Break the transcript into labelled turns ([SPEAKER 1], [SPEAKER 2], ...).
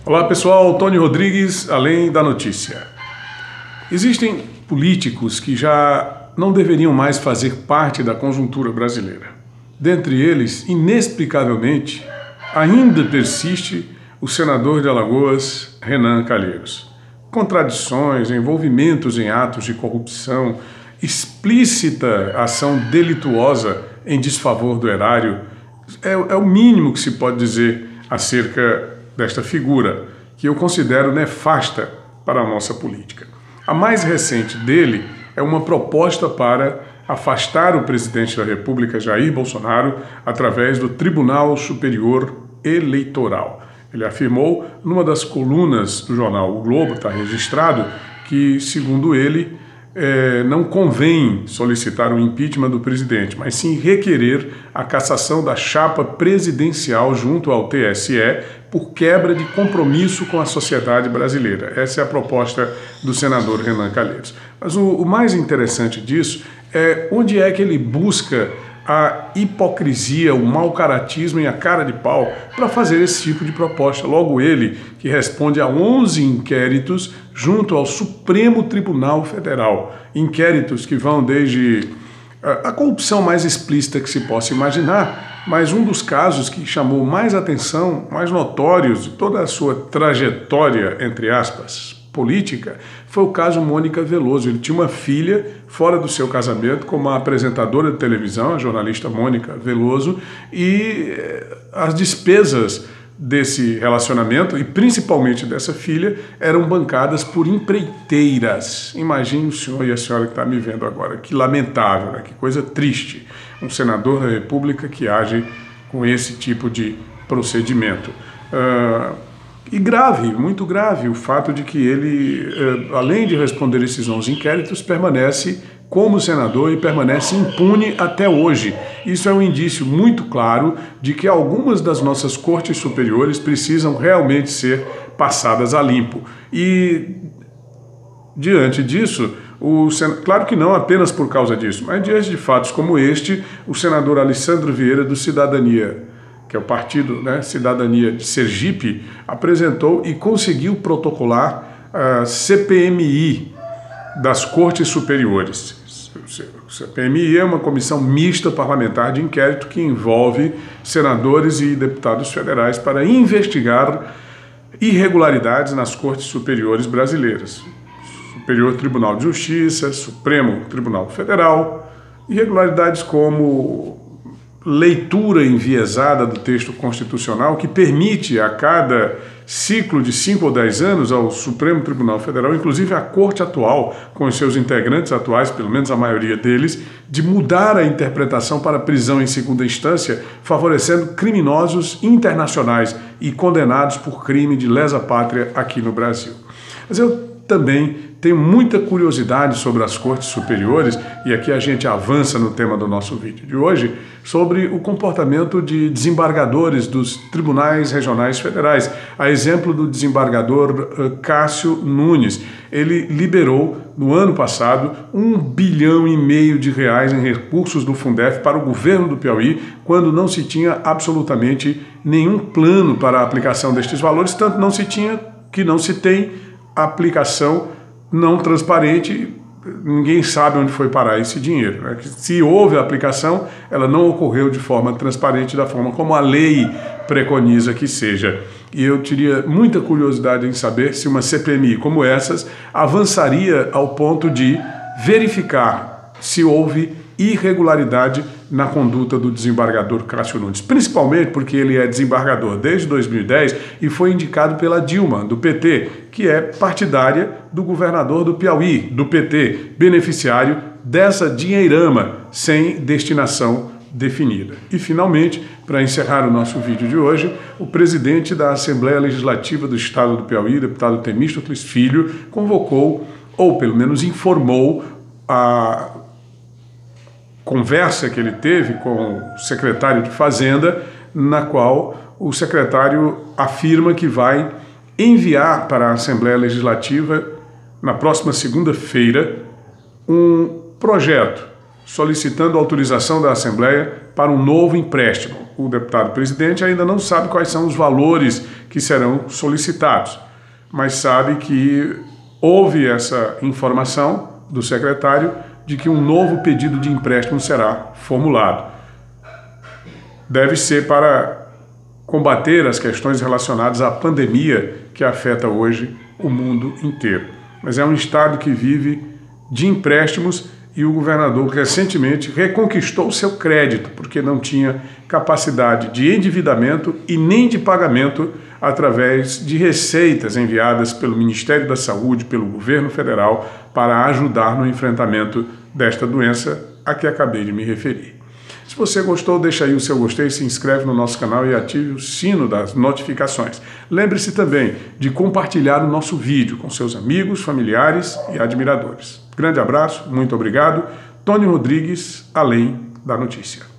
[SPEAKER 1] Olá pessoal, Tony Rodrigues, Além da Notícia. Existem políticos que já não deveriam mais fazer parte da conjuntura brasileira. Dentre eles, inexplicavelmente, ainda persiste o senador de Alagoas, Renan Calheiros. Contradições, envolvimentos em atos de corrupção, explícita ação delituosa em desfavor do erário, é o mínimo que se pode dizer acerca desta figura, que eu considero nefasta para a nossa política. A mais recente dele é uma proposta para afastar o presidente da República, Jair Bolsonaro, através do Tribunal Superior Eleitoral. Ele afirmou, numa das colunas do jornal O Globo, está registrado, que, segundo ele, não convém solicitar o impeachment do presidente, mas sim requerer a cassação da chapa presidencial junto ao TSE por quebra de compromisso com a sociedade brasileira. Essa é a proposta do senador Renan Calheiros. Mas o mais interessante disso é onde é que ele busca a hipocrisia, o mau caratismo e a cara de pau para fazer esse tipo de proposta. Logo ele, que responde a 11 inquéritos junto ao Supremo Tribunal Federal. Inquéritos que vão desde a corrupção mais explícita que se possa imaginar, mas um dos casos que chamou mais atenção, mais notórios de toda a sua trajetória, entre aspas, política, foi o caso Mônica Veloso. Ele tinha uma filha fora do seu casamento com uma apresentadora de televisão, a jornalista Mônica Veloso, e as despesas desse relacionamento, e principalmente dessa filha, eram bancadas por empreiteiras. Imagine o senhor e a senhora que está me vendo agora. Que lamentável, né? Que coisa triste. Um senador da República que age com esse tipo de procedimento. E grave, muito grave, o fato de que ele, além de responder esses 11 inquéritos, permanece como senador e permanece impune até hoje. Isso é um indício muito claro de que algumas das nossas cortes superiores precisam realmente ser passadas a limpo. E, diante disso, claro que não apenas por causa disso, mas diante de fatos como este, o senador Alessandro Vieira, do Cidadania, que é o partido, né, Cidadania de Sergipe, apresentou e conseguiu protocolar a CPMI das Cortes Superiores. O CPMI é uma comissão mista parlamentar de inquérito que envolve senadores e deputados federais para investigar irregularidades nas Cortes Superiores brasileiras. Superior Tribunal de Justiça, Supremo Tribunal Federal, irregularidades como leitura enviesada do texto constitucional que permite a cada ciclo de 5 ou 10 anos ao Supremo Tribunal Federal, inclusive a Corte atual, com os seus integrantes atuais, pelo menos a maioria deles, de mudar a interpretação para prisão em segunda instância, favorecendo criminosos internacionais e condenados por crime de lesa pátria aqui no Brasil. Mas eu também tenho muita curiosidade sobre as Cortes Superiores, e aqui a gente avança no tema do nosso vídeo de hoje, sobre o comportamento de desembargadores dos tribunais regionais federais. A exemplo do desembargador Cássio Nunes. Ele liberou, no ano passado, R$1,5 bilhão de reais em recursos do Fundef para o governo do Piauí, quando não se tinha absolutamente nenhum plano para a aplicação destes valores, tanto não se tinha que não se tem aplicação não transparente. Ninguém sabe onde foi parar esse dinheiro, né? Se houve a aplicação, ela não ocorreu de forma transparente, da forma como a lei preconiza que seja. E eu teria muita curiosidade em saber se uma CPMI como essas avançaria ao ponto de verificar se houve irregularidade na conduta do desembargador Cássio Nunes, principalmente porque ele é desembargador desde 2010 e foi indicado pela Dilma, do PT, que é partidária do governador do Piauí, do PT, beneficiário dessa dinheirama sem destinação definida. E, finalmente, para encerrar o nosso vídeo de hoje, o presidente da Assembleia Legislativa do Estado do Piauí, deputado Temístocles Filho, convocou, ou pelo menos informou, a conversa que ele teve com o secretário de Fazenda, na qual o secretário afirma que vai enviar para a Assembleia Legislativa, na próxima segunda-feira, um projeto solicitando autorização da Assembleia para um novo empréstimo. o deputado presidente ainda não sabe quais são os valores que serão solicitados, mas sabe que houve essa informação do secretário de que um novo pedido de empréstimo será formulado. Deve ser para combater as questões relacionadas à pandemia que afeta hoje o mundo inteiro. Mas é um estado que vive de empréstimos e o governador recentemente reconquistou seu crédito, porque não tinha capacidade de endividamento e nem de pagamento através de receitas enviadas pelo Ministério da Saúde, pelo governo federal, para ajudar no enfrentamento desta doença a que acabei de me referir. Se você gostou, deixa aí o seu gostei, se inscreve no nosso canal e ative o sino das notificações. Lembre-se também de compartilhar o nosso vídeo com seus amigos, familiares e admiradores. Grande abraço, muito obrigado. Tony Rodrigues, Além da Notícia.